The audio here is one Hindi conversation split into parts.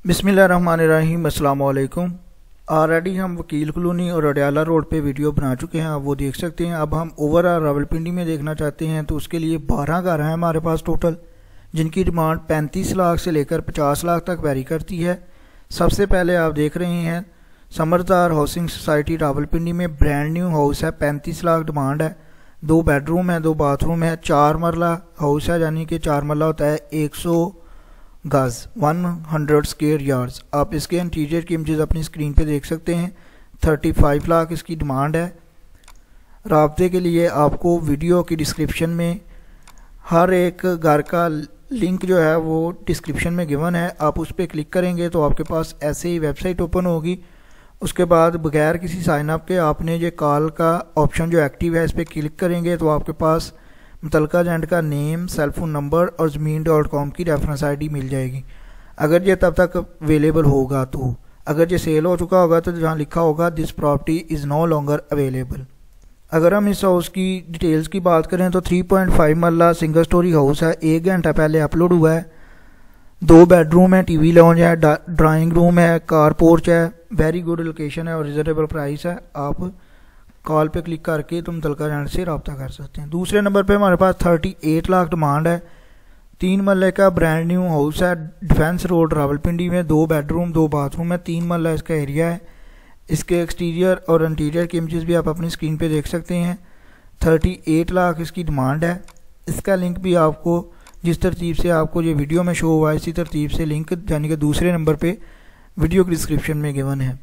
बिस्मिल्लाहिर्रहमानिर्रहीम, अस्सलाम वालेकुम। ऑलरेडी हम वकील कॉलोनी और अडयाला रोड पे वीडियो बना चुके हैं, आप वो देख सकते हैं। अब हम ओवरऑल रावलपिंडी में देखना चाहते हैं तो उसके लिए 12 घर हैं हमारे पास टोटल, जिनकी डिमांड 35 लाख से लेकर 50 लाख तक वेरी करती है। सबसे पहले आप देख रहे हैं समरदार हाउसिंग सोसाइटी रावलपिंडी में ब्रांड न्यू हाउस है, 35 लाख डिमांड है। 2 बेडरूम है, 2 बाथरूम है, 4 मरला हाउस है, यानी कि 4 मरला होता है 100 गज 100 स्क्वायर यार्ड्स। आप इसके इंटीरियर की इमेजेस अपनी स्क्रीन पे देख सकते हैं। 35 लाख इसकी डिमांड है। राब्ते के लिए आपको वीडियो की डिस्क्रिप्शन में हर एक घर का लिंक जो है वो डिस्क्रिप्शन में गिवन है, आप उस पर क्लिक करेंगे तो आपके पास ऐसे ही वेबसाइट ओपन होगी। उसके बाद बगैर किसी साइन अप के आपने ये कॉल का ऑप्शन जो एक्टिव है इस पर क्लिक करेंगे तो आपके पास मुतलका एजेंट का नेम, सेलफोन नंबर और ज़मीन.com की रेफरेंस आईडी मिल जाएगी। अगर ये तब तक अवेलेबल होगा तो, अगर ये सेल हो चुका होगा तो जहाँ लिखा होगा this property is no longer available. अगर हम इस हाउस की डिटेल्स की बात करें तो 3.5 मरला सिंगल स्टोरी हाउस है, 1 घंटा पहले अपलोड हुआ है। 2 बेडरूम है, टीवी लॉन्ज है, ड्राइंग रूम है, कार पोर्च है, वेरी गुड लोकेशन है और रिजनेबल प्राइस है। आप कॉल पे क्लिक करके तुम मुतलका एजेंट से रब्ता कर सकते हैं। दूसरे नंबर पे हमारे पास 38 लाख डिमांड है। 3 मरले का ब्रांड न्यू हाउस है, डिफेंस रोड रावलपिंडी में। 2 बेडरूम 2 बाथरूम है, 3 मरला इसका एरिया है। इसके एक्सटीरियर और इंटीरियर की इमेजेस भी आप अपनी स्क्रीन पे देख सकते हैं। 38 लाख इसकी डिमांड है। इसका लिंक भी आपको जिस तरतीब से आपको ये वीडियो में शो हुआ है इसी तरतीब से लिंक यानी कि दूसरे नंबर पे वीडियो की डिस्क्रिप्शन में गिवन है।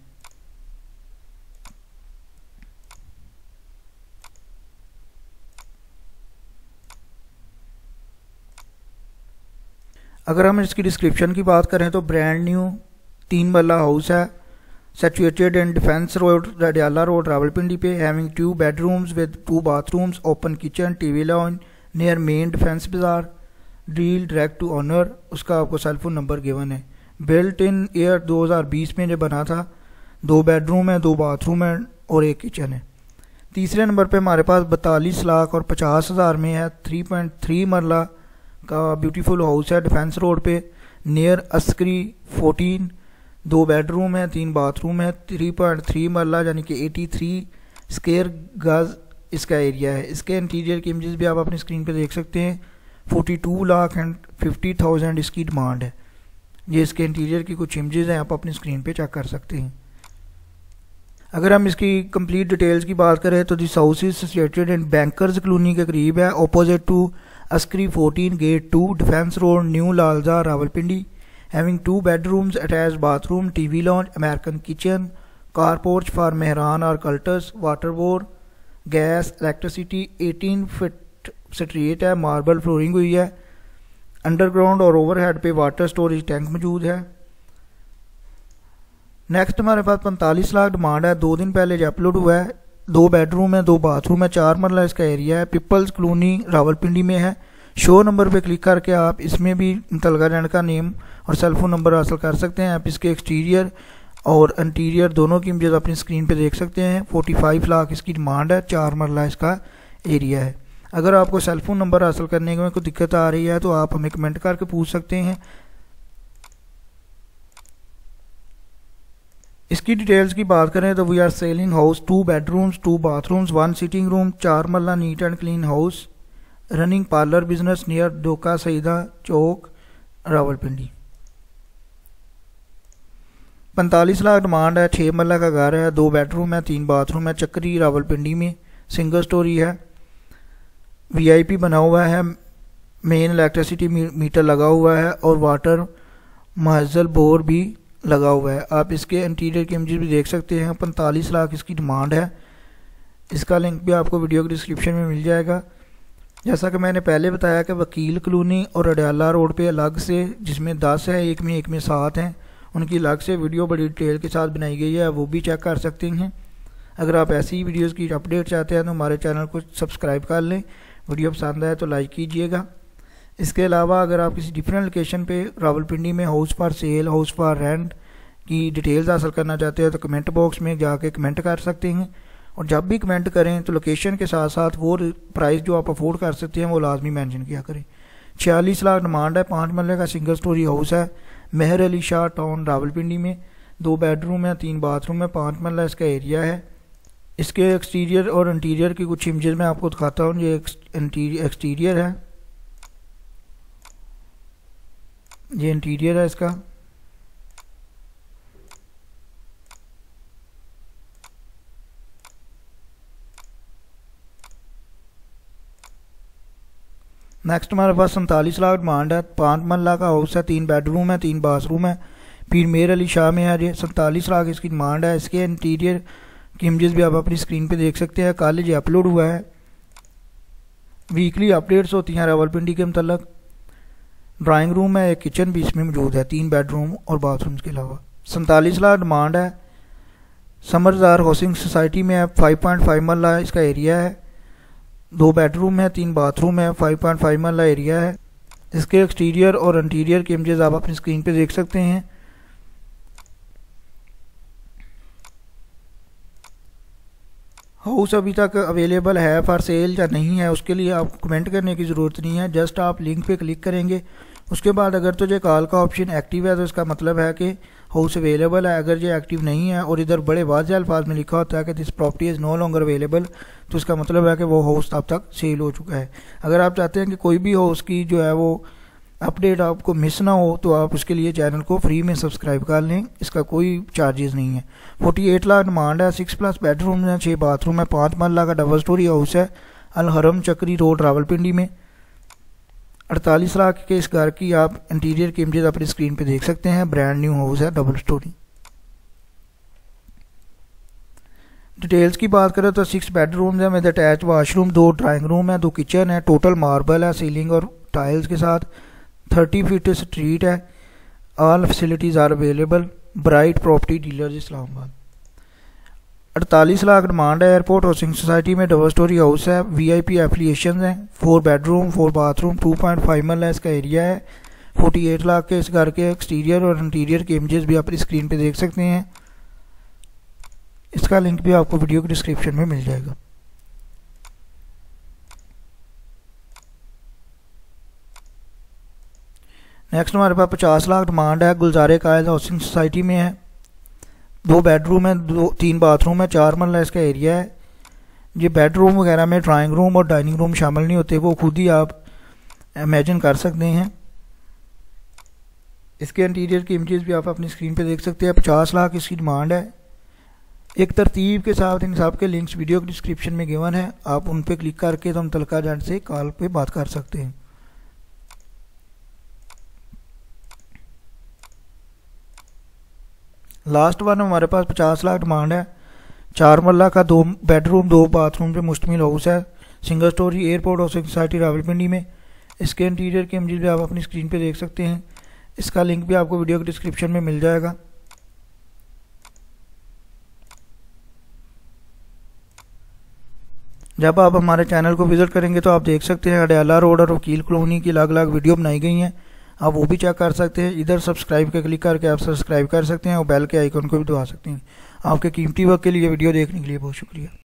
अगर हम इसकी डिस्क्रिप्शन की बात करें तो ब्रांड न्यू 3 मरला हाउस है, situated in defence road Adiala road Rawalpindi पे, having 2 bedrooms with 2 bathrooms, open kitchen, TV lounge near main defence बाजार, डील डायरेक्ट टू ऑनर। उसका आपको सेलफोन नंबर गिवन है। बिल्ट इन ईयर 2020 में जो बना था। 2 बेडरूम है, 2 बाथरूम है और 1 किचन है। तीसरे नंबर पे हमारे पास 42 लाख और 50 हज़ार में है, 3.3 मरला का ब्यूटीफुल हाउस है, डिफेंस रोड पे नियर अस्करी 14। 2 बेडरूम है, 3 बाथरूम है, 3.3 मरला यानी कि 83 स्क्वायर गज इसका एरिया है। इसके इंटीरियर की इमेजेस भी आप अपनी स्क्रीन पे देख सकते हैं। 42 लाख एंड 50,000 इसकी डिमांड है। ये इसके इंटीरियर की कुछ इमेजेस हैं, आप अपनी स्क्रीन पे चेक कर सकते हैं। अगर हम इसकी कंप्लीट डिटेल्स की बात करें तो this house is situated in bankers colony के करीब है, opposite to Askari 14 gate 2 defence road new Lalazar Rawalpindi, having 2 bedrooms, attached bathroom, TV lounge, American kitchen, car porch for Mehran और Cultus, water bore, gas, electricity, 18 feet street है, मार्बल फ्लोरिंग हुई है। अंडरग्राउंड और ओवरहेड पे वाटर स्टोरेज टैंक मौजूद है। नेक्स्ट हमारे पास 45 लाख डिमांड है। 2 दिन पहले जो अपलोड हुआ है। 2 बेडरूम है, 2 बाथरूम है, 4 मरला इसका एरिया है, पीपल्स कॉलोनी रावलपिंडी में है। शो नंबर पे क्लिक करके आप इसमें भी मुतलका एजेंट का नेम और सेलफोन नंबर हासिल कर सकते हैं। आप इसके एक्सटीरियर और इंटीरियर दोनों की इमेजेस अपनी स्क्रीन पे देख सकते हैं। 45 लाख इसकी डिमांड है, 4 मरला इसका एरिया है। अगर आपको सेलफोन नंबर हासिल करने में कोई दिक्कत आ रही है तो आप हमें कमेंट करके पूछ सकते हैं। इसकी डिटेल्स की बात करें तो we are selling house, 2 bedrooms, 2 bathrooms, 1 sitting room, 4 marla neat and clean house, running parlour business near Dhoke Saeeda Chowk Rawalpindi. 45 lakh demand है। 6 मरला का घर है, 2 बेडरूम है, 3 बाथरूम है, चक्री रावलपिंडी में, सिंगल स्टोरी है, VIP बना हुआ है, मेन इलेक्ट्रिसिटी मीटर लगा हुआ है और वाटर महजल बोर भी लगा हुआ है। आप इसके इंटीरियर की इमेजेस भी देख सकते हैं। 45 लाख इसकी डिमांड है। इसका लिंक भी आपको वीडियो के डिस्क्रिप्शन में मिल जाएगा। जैसा कि मैंने पहले बताया कि वकील कॉलोनी और अडयाला रोड पे अलग से, जिसमें 10 है, एक में 7 हैं, उनकी अलग से वीडियो बड़ी डिटेल के साथ बनाई गई है, वो भी चेक कर सकते हैं। अगर आप ऐसी वीडियोस की अपडेट चाहते हैं तो हमारे चैनल को सब्सक्राइब कर लें। वीडियो पसंद आए तो लाइक कीजिएगा। इसके अलावा अगर आप किसी डिफरेंट लोकेशन पे रावलपिंडी में house for sale, house for rent की डिटेल्स हासिल करना चाहते हैं तो कमेंट बॉक्स में जाके कमेंट कर सकते हैं। और जब भी कमेंट करें तो लोकेशन के साथ साथ वो प्राइस जो आप अफोर्ड कर सकते हैं वो लाजमी मेंशन किया करें। 46 लाख डिमांड है। 5 मरले का सिंगल स्टोरी हाउस है, मेहर अली शाह टाउन रावलपिंडी में। 2 बेडरूम है, 3 बाथरूम है, 5 मरला इसका एरिया है। इसके एक्सटीरियर और इंटीरियर की कुछ इमेजेस मैं आपको दिखाता हूँ। ये एक्सटीरियर है, ये इंटीरियर है इसका। नेक्स्ट हमारे पास 47 लाख डिमांड है। 5 मरला का हाउस है, 3 बेडरूम है, 3 बाथरूम है, पीर मेहर अली शाह में है। ये 47 लाख इसकी डिमांड है। इसके इंटीरियर की इमेजेस भी आप अपनी स्क्रीन पे देख सकते हैं। कल ये अपलोड हुआ है। वीकली अपडेट्स होती हैं रावलपिंडी के मतलब। ड्राइंग रूम है, एक किचन भी इसमें मौजूद है, 3 बेडरूम और बाथरूम के अलावा। 47 लाख डिमांड है। समरदार हाउसिंग सोसाइटी में है। 5.5 मरला इसका एरिया है। 2 बेडरूम है, 3 बाथरूम है, 5.5 मरला एरिया है। इसके एक्सटीरियर और इंटीरियर के इमेजेस आप अपनी स्क्रीन पे देख सकते हैं। हाउस अभी तक अवेलेबल है फॉर सेल या नहीं है, उसके लिए आपको कमेंट करने की ज़रूरत नहीं है। जस्ट आप लिंक पे क्लिक करेंगे, उसके बाद अगर तो ये कॉल का ऑप्शन एक्टिव है तो इसका मतलब है कि हाउस अवेलेबल है। अगर ये एक्टिव नहीं है और इधर बड़े वाज़ेह अल्फाज में लिखा होता है कि this property is no longer available, तो इसका मतलब है कि वो हाउस अब तक सेल हो चुका है। अगर आप चाहते हैं कि कोई भी हाउस की जो है वो अपडेट आपको मिस ना हो तो आप उसके लिए चैनल को फ्री में सब्सक्राइब कर लें, इसका कोई चार्जेस नहीं है। 48 लाख डिमांड है। 6+ बेडरूम है, 6 बाथरूम है, 5 मरला का डबल स्टोरी हाउस है, अल हरम चक्री रोड रावलपिंडी में। 48 लाख के इस घर की आप इंटीरियर की इमेजेस अपनी स्क्रीन पे देख सकते हैं। ब्रांड न्यू हाउस है, डबल स्टोरी। डिटेल्स की बात करें तो 6 बेडरूम है with attach washroom, 2 drawing room है, 2 किचन है, टोटल मार्बल है सीलिंग और टाइल्स के साथ। 30 फीट स्ट्रीट है। All facilities are available. Bright property dealers Islamabad. 48 lakh demand है। एयरपोर्ट हाउसिंग सोसाइटी में डबल स्टोरी हाउस है, VIP एफिलिएशन है। 4 बेडरूम, 4 बाथरूम, 2.5 मरला इसका एरिया है। 48 लाख के इस घर के एक्सटीरियर और इंटीरियर के इमेजेस भी आप स्क्रीन पे देख सकते हैं। इसका लिंक भी आपको वीडियो के डिस्क्रिप्शन में मिल जाएगा। नेक्स्ट हमारे पास 50 लाख डिमांड है। गुलजारे कायद हाउसिंग सोसाइटी में है। 2 बेडरूम है, 3 बाथरूम है, 4 मरला इसका एरिया है। ये बेडरूम वगैरह में ड्राइंग रूम और डाइनिंग रूम शामिल नहीं होते, वो खुद ही आप इमेजिन कर सकते हैं। इसके इंटीरियर की इमेजेस भी आप अपनी स्क्रीन पे देख सकते हैं। 50 लाख इसकी डिमांड है। एक तरतीब के साथ इन सब के लिंक्स वीडियो के डिस्क्रिप्शन में गिवन है, आप उन पर क्लिक करके तो मुतल्लिका एजेंट से कॉल पे बात कर सकते हैं। लास्ट वन हमारे पास 50 लाख डिमांड है। 4 मरला का 2 बेडरूम 2 बाथरूम पे मुश्तमिल हाउस है, single storey, airport housing society Rawalpindi में। इसके इंटीरियर के इमेजेस भी आप अपनी स्क्रीन पे देख सकते हैं। इसका लिंक भी आपको वीडियो के डिस्क्रिप्शन में मिल जाएगा। जब आप हमारे चैनल को विजिट करेंगे तो आप देख सकते हैं अडयाला रोड और वकील कॉलोनी की अलग अलग वीडियो बनाई गई हैं, आप वो भी चेक कर सकते हैं। इधर सब्सक्राइब पे क्लिक करके आप सब्सक्राइब कर सकते हैं और बेल के आइकन को भी दबा सकते हैं। आपके कीमती वक्त के लिए वीडियो देखने के लिए बहुत शुक्रिया।